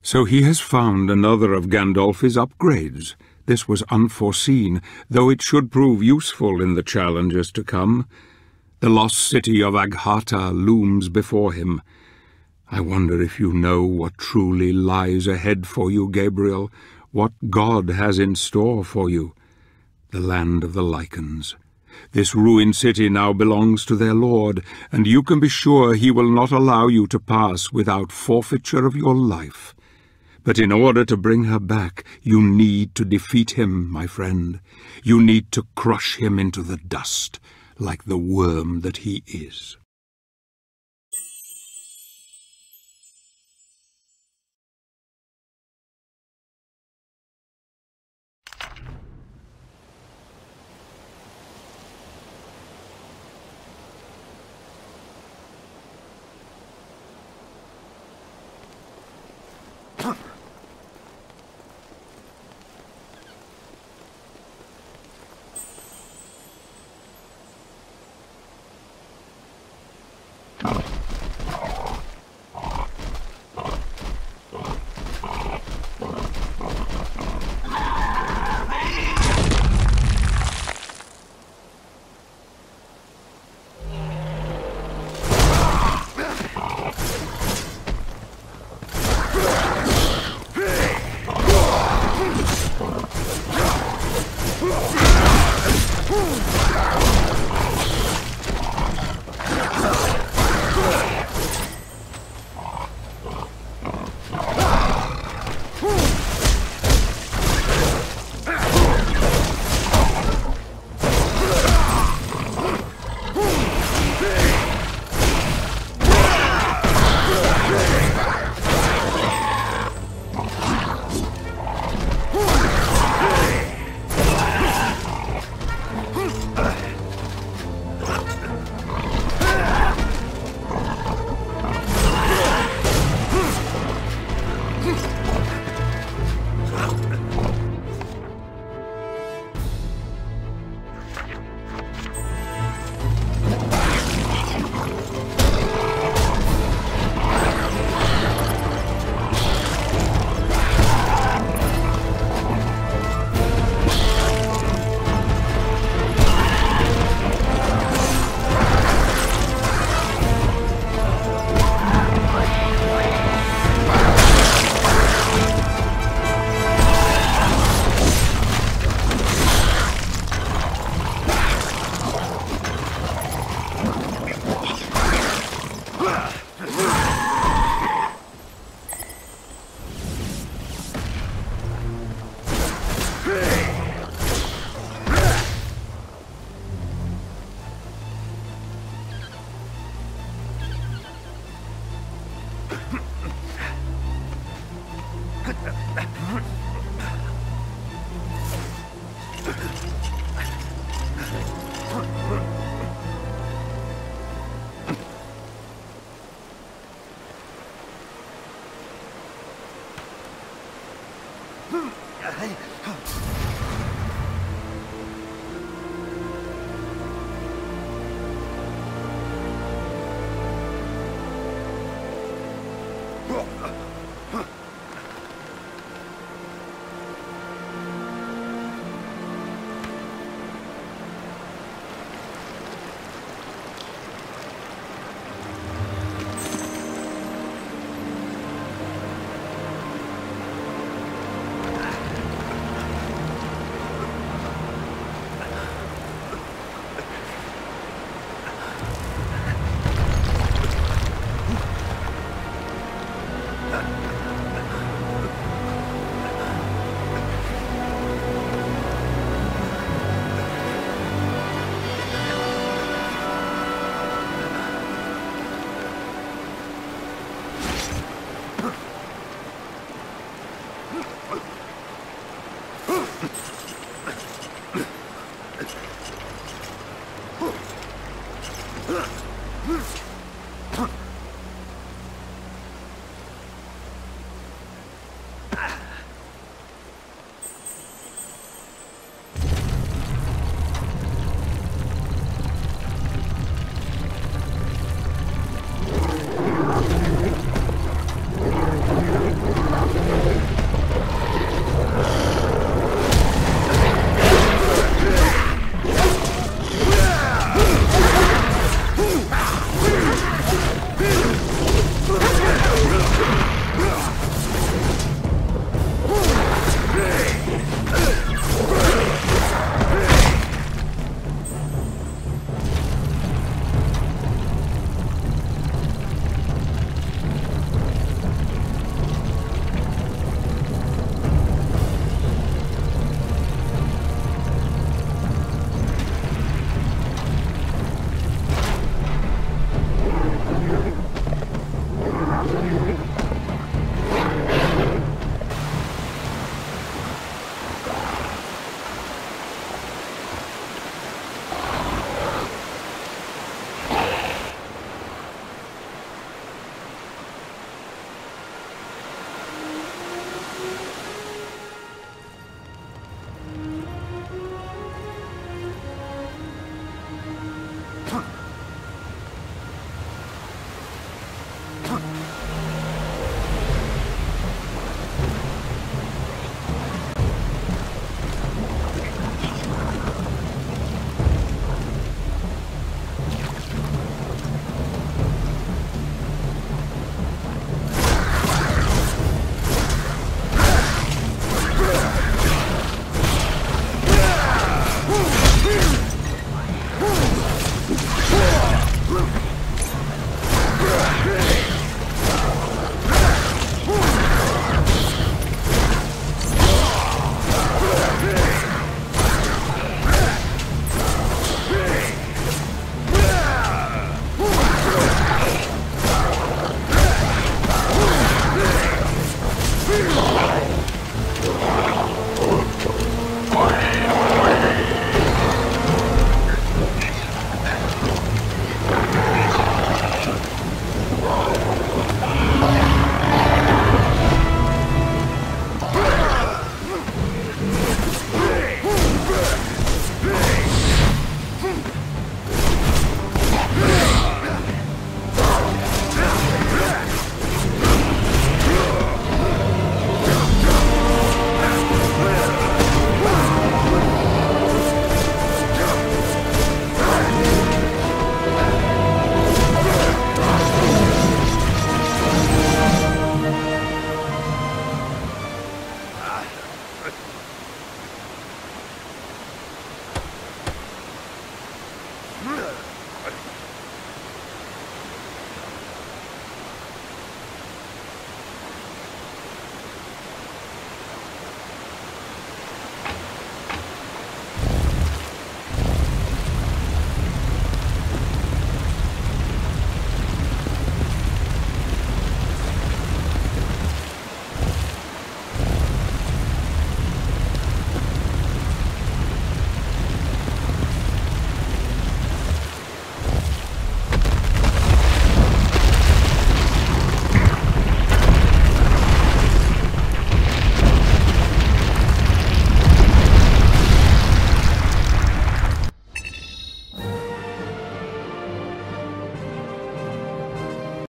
So he has found another of Gandolfi's upgrades. This was unforeseen, though it should prove useful in the challenges to come. The lost city of Aghata looms before him. I wonder if you know what truly lies ahead for you, Gabriel, what God has in store for you. The land of the Lycans. This ruined city now belongs to their lord, and you can be sure he will not allow you to pass without forfeiture of your life. But in order to bring her back, you need to defeat him, my friend. You need to crush him into the dust, like the worm that he is.